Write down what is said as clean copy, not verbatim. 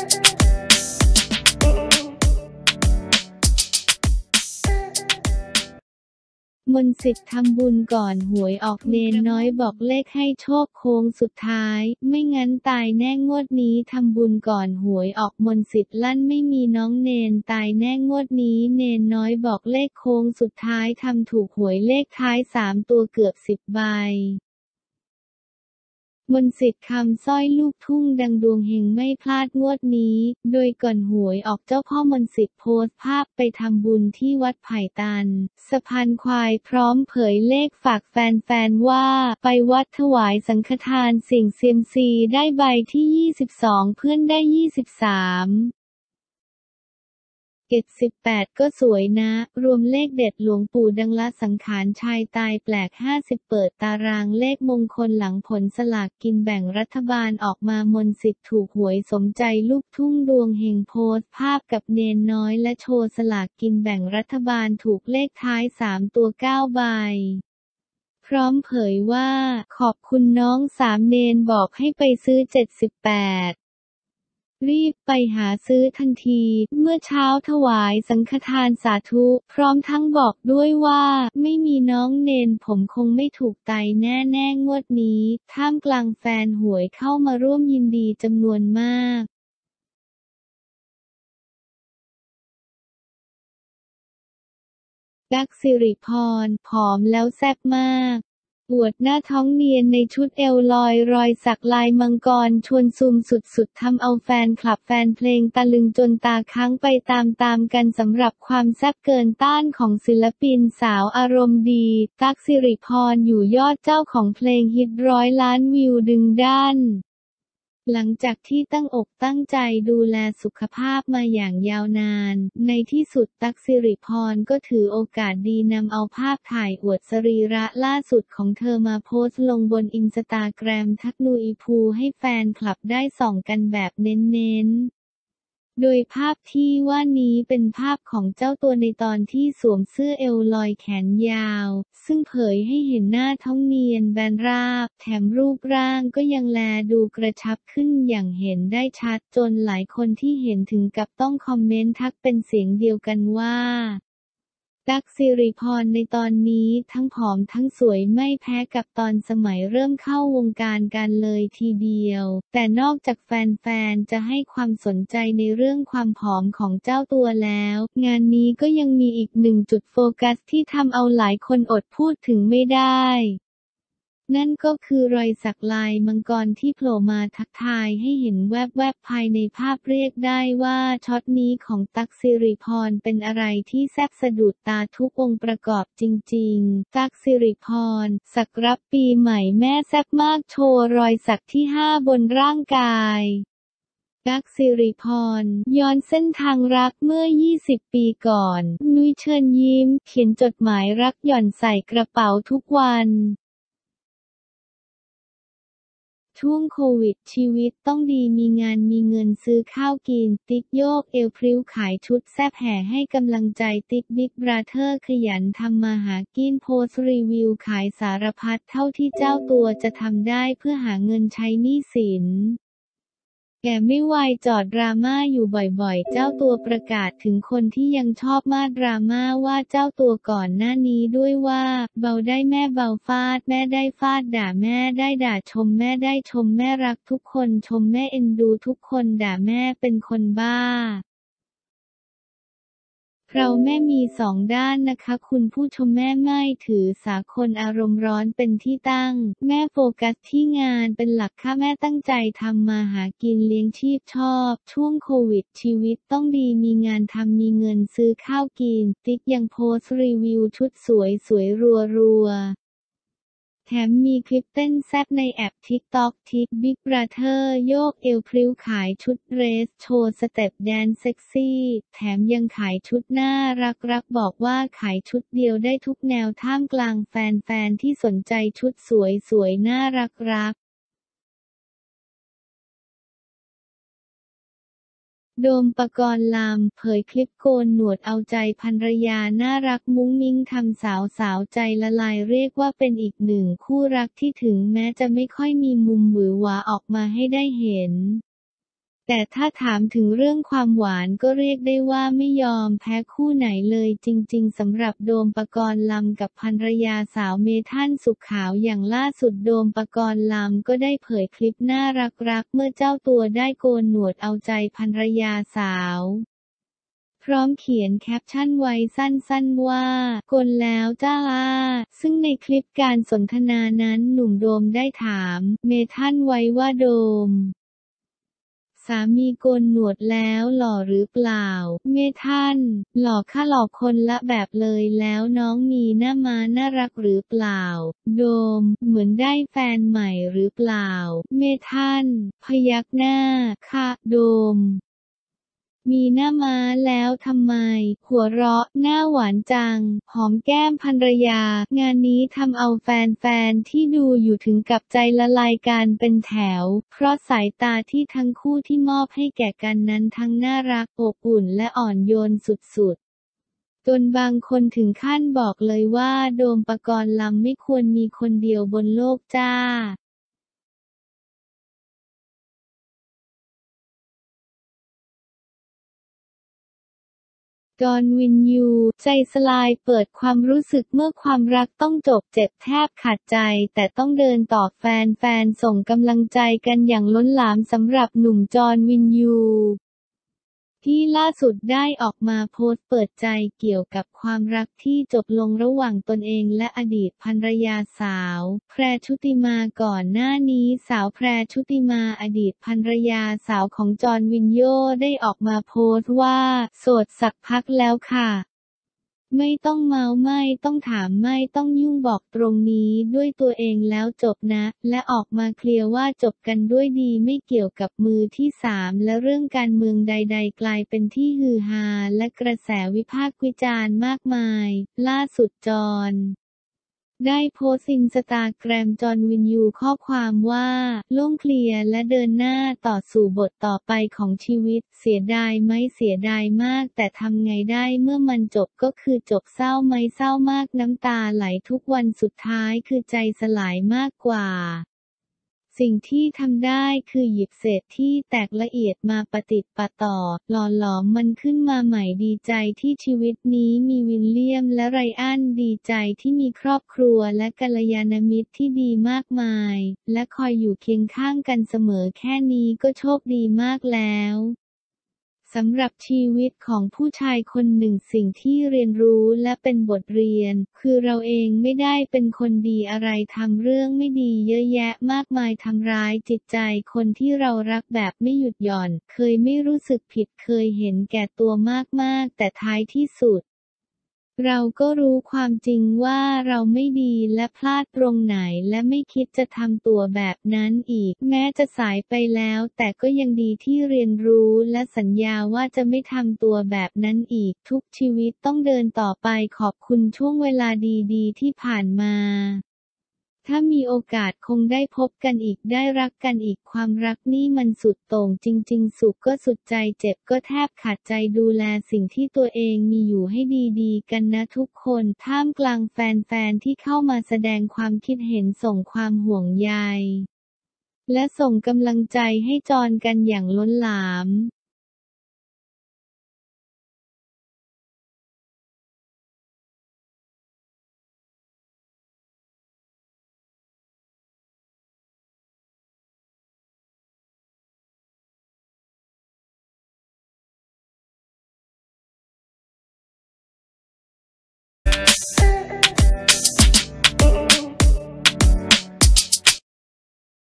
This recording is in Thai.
มนต์สิทธิ์ทำบุญก่อนหวยออกเนนน้อยบอกเลขให้โชคโค้งสุดท้ายไม่งั้นตายแน่งวดนี้ทำบุญก่อนหวยออกมนต์สิทธิ์ลั่นไม่มีน้องเนนตายแน่งวดนี้เนนน้อยบอกเลขโค้งสุดท้ายทำถูกหวยเลขท้าย3 ตัวเกือบ10 ใบมนต์สิทธิ์คำสร้อยลูกทุ่งดังดวงเฮงไม่พลาดงวดนี้โดยก่อนหวยออกเจ้าพ่อมนต์สิทธิ์โพสต์ภาพไปทำบุญที่วัดไผ่ตันสะพานควายพร้อมเผยเลขฝากแฟนๆว่าไปวัดถวายสังฆทานเสี่ยงเซียมซีได้ใบที่22เพื่อนได้2378ก็สวยนะรวมเลขเด็ดหลวงปู่ดังละสังขารชายตายแปลก50เปิดตารางเลขมงคลหลังผลสลากกินแบ่งรัฐบาลออกมามนต์สิทธิ์ถูกหวยสมใจลูกทุ่งดวงเฮงโพสต์ภาพกับเนนน้อยและโชว์สลากกินแบ่งรัฐบาลถูกเลขท้าย3 ตัว9 ใบพร้อมเผยว่าขอบคุณน้อง3เนนบอกให้ไปซื้อ78รีบไปหาซื้อทันทีเมื่อเช้าถวายสังฆทานสาธุพร้อมทั้งบอกด้วยว่าไม่มีน้องเนนผมคงไม่ถูกไตแน่ๆงวดนี้ท่ามกลางแฟนหวยเข้ามาร่วมยินดีจำนวนมากตั๊กสิริพรผอมแล้วแซ่บมากอวดหน้าท้องเนียนในชุดเอวลอยรอยสักลายมังกรชวนซูมสุดๆทำเอาแฟนคลับแฟนเพลงตะลึงจนตาค้างไปตามๆกันสำหรับความแซ่บเกินต้านของศิลปินสาวอารมณ์ดีตั๊กสิริพรอยู่ยอดเจ้าของเพลงฮิต100 ล้านวิวดึงด้านหลังจากที่ตั้งอกตั้งใจดูแลสุขภาพมาอย่างยาวนานในที่สุดตั๊กสิริพรก็ถือโอกาสดีนำเอาภาพถ่ายอวดสรีระล่าสุดของเธอมาโพสต์ลงบนอินสตาแกรมทักนูอีพูให้แฟนคลับได้ส่องกันแบบเน้นๆโดยภาพที่ว่านี้เป็นภาพของเจ้าตัวในตอนที่สวมเสื้อเอวลอยแขนยาวซึ่งเผยให้เห็นหน้าท้องเนียนแบนราบแถมรูปร่างก็ยังแลดูกระชับขึ้นอย่างเห็นได้ชัดจนหลายคนที่เห็นถึงกับต้องคอมเมนต์ทักเป็นเสียงเดียวกันว่าตั๊กสิริพรในตอนนี้ทั้งผอมทั้งสวยไม่แพ้กับตอนสมัยเริ่มเข้าวงการกันเลยทีเดียวแต่นอกจากแฟนๆจะให้ความสนใจในเรื่องความผอมของเจ้าตัวแล้วงานนี้ก็ยังมีอีกหนึ่งจุดโฟกัสที่ทำเอาหลายคนอดพูดถึงไม่ได้นั่นก็คือรอยสักลายมังกรที่โผล่มาทักทายให้เห็นแวบๆภายในภาพเรียกได้ว่าช็อตนี้ของตั๊กสิริพรเป็นอะไรที่แซ่บสะดุดตาทุกองค์ประกอบจริงๆตั๊กสิริพรสักรับปีใหม่แม่แซ่บมากโชว์รอยสักที่5บนร่างกายตั๊กสิริพรย้อนเส้นทางรักเมื่อ20 ปีก่อนนุ้ยเชิญยิ้มเขียนจดหมายรักหย่อนใส่กระเป๋าทุกวันช่วงโควิดชีวิตต้องดีมีงานมีเงินซื้อข้าวกินติ๊กโยกเอวพริ้วขายชุดแซ่บแห่ให้กำลังใจติ๊กบิ๊กบราเธอร์ขยันทำมาหากินโพสต์รีวิวขายสารพัดเท่าที่เจ้าตัวจะทำได้เพื่อหาเงินใช้หนี้สินแกไม่วายจอดดราม่าอยู่บ่อยๆเจ้าตัวประกาศถึงคนที่ยังชอบมาดราม่าว่าเจ้าตัวก่อนหน้านี้ด้วยว่าเบาได้แม่เบาฟาดแม่ได้ฟาดด่าแม่ได้ด่าชมแม่ได้ชมแม่รักทุกคนชมแม่เอ็นดูทุกคนด่าแม่เป็นคนบ้าเราแม่มี2 ด้านนะคะคุณผู้ชมแม่ไม่ถือสาคนอารมณ์ร้อนเป็นที่ตั้งแม่โฟกัสที่งานเป็นหลักค่ะแม่ตั้งใจทำมาหากินเลี้ยงชีพชอบช่วงโควิดชีวิตต้องดีมีงานทำมีเงินซื้อข้าวกินติ๊กยังโพสต์รีวิวชุดสวยๆรัวๆแถมมีคลิปเต้นแซ่บในแอป TikTok ทิกบิ๊กบราเธอร์โยกเอวพริ้วขายชุดเดรสโชว์สเต็ปแดนซ์เซ็กซี่แถมยังขายชุดน่ารักบอกว่าขายชุดเดียวได้ทุกแนวท่ามกลางแฟนๆที่สนใจชุดสวยๆน่ารักโดมปกรณ์ลำเผยคลิปโกนหนวดเอาใจภรรยาน่ารักมุ้งมิ้งทำสาวใจละลายเรียกว่าเป็นอีกหนึ่งคู่รักที่ถึงแม้จะไม่ค่อยมีมุมหวือหวาออกมาให้ได้เห็นแต่ถ้าถามถึงเรื่องความหวานก็เรียกได้ว่าไม่ยอมแพ้คู่ไหนเลยจริงๆสำหรับโดมปกรณ์ลำกับภรรยาสาวเมธั่นสุขขาวอย่างล่าสุดโดมปกรณ์ลำก็ได้เผยคลิปน่ารักๆเมื่อเจ้าตัวได้โกนหนวดเอาใจภรรยาสาวพร้อมเขียนแคปชั่นไว้สั้นๆว่าโกนแล้วจ้าซึ่งในคลิปการสนทนานั้นหนุ่มโดมได้ถามเมธั่นไว้ว่าโดมสามีโกนหนวดแล้วหล่อหรือเปล่าเมธั่นหล่อค่ะหล่อคนละแบบเลยแล้วน้องมีหน้าม้าน่ารักหรือเปล่าโดมเหมือนได้แฟนใหม่หรือเปล่าเมธั่นพยักหน้าค่ะโดมมีหน้าม้าแล้วทำไมหัวเราะหน้าหวานจังหอมแก้มภรรยางานนี้ทำเอาแฟนๆที่ดูอยู่ถึงกับใจละลายกันเป็นแถวเพราะสายตาที่ทั้งคู่ที่มอบให้แก่กันนั้นทั้งน่ารักอบอุ่นและอ่อนโยนสุดๆจนบางคนถึงขั้นบอกเลยว่าโดมปกรณ์ลำไม่ควรมีคนเดียวบนโลกจ้าจอห์นวินยูใจสลายเปิดความรู้สึกเมื่อความรักต้องจบเจ็บแทบขาดใจแต่ต้องเดินต่อแฟนๆส่งกำลังใจกันอย่างล้นหลามสำหรับหนุ่มจอห์นวินยูที่ล่าสุดได้ออกมาโพสต์เปิดใจเกี่ยวกับความรักที่จบลงระหว่างตนเองและอดีตภรรยาสาวแพรชุติมาก่อนหน้านี้สาวแพรชุติมาอดีตภรรยาสาวของจอห์นวินโญ่ได้ออกมาโพสต์ว่าโสดสักพักแล้วค่ะ ไม่ต้องเมาไม่ต้องถามไม่ต้องยุ่งบอกตรงนี้ด้วยตัวเองแล้วจบนะและออกมาเคลียร์ว่าจบกันด้วยดีไม่เกี่ยวกับมือที่สามและเรื่องการเมืองใดๆกลายเป็นที่ฮือฮาและกระแสวิพากษ์วิจารณ์มากมายล่าสุดจอห์นได้โพสต์อินสตาแกรมจอห์นวินยูข้อความว่าโล่งเคลียร์และเดินหน้าต่อสู่บทต่อไปของชีวิตเสียดายไหมเสียดายมากแต่ทำไงได้เมื่อมันจบก็คือจบเศร้าไหมเศร้ามากน้ำตาไหลทุกวันสุดท้ายคือใจสลายมากกว่า สิ่งที่ทำได้คือหยิบเศษที่แตกละเอียดมาประติดประต่อหล่อหลอมมันขึ้นมาใหม่ดีใจที่ชีวิตนี้มีวิลเลียมและไรอันดีใจที่มีครอบครัวและกัลยาณมิตรที่ดีมากมายและคอยอยู่เคียงข้างกันเสมอแค่นี้ก็โชคดีมากแล้วสำหรับชีวิตของผู้ชายคนหนึ่งสิ่งที่เรียนรู้และเป็นบทเรียนคือเราเองไม่ได้เป็นคนดีอะไรทำเรื่องไม่ดีเยอะแยะมากมายทำร้ายจิตใจคนที่เรารักแบบไม่หยุดหย่อนเคยไม่รู้สึกผิดเคยเห็นแก่ตัวมากๆแต่ท้ายที่สุดเราก็รู้ความจริงว่าเราไม่ดีและพลาดตรงไหนและไม่คิดจะทำตัวแบบนั้นอีกแม้จะสายไปแล้วแต่ก็ยังดีที่เรียนรู้และสัญญาว่าจะไม่ทำตัวแบบนั้นอีกทุกชีวิตต้องเดินต่อไปขอบคุณช่วงเวลาดีๆที่ผ่านมาถ้ามีโอกาสคงได้พบกันอีกได้รักกันอีกความรักนี่มันสุดโต่งจริงๆสุขก็สุดใจเจ็บก็แทบขาดใจดูแลสิ่งที่ตัวเองมีอยู่ให้ดีๆกันนะทุกคนท่ามกลางแฟนๆที่เข้ามาแสดงความคิดเห็นส่งความห่วงใยและส่งกำลังใจให้จอนกันอย่างล้นหลาม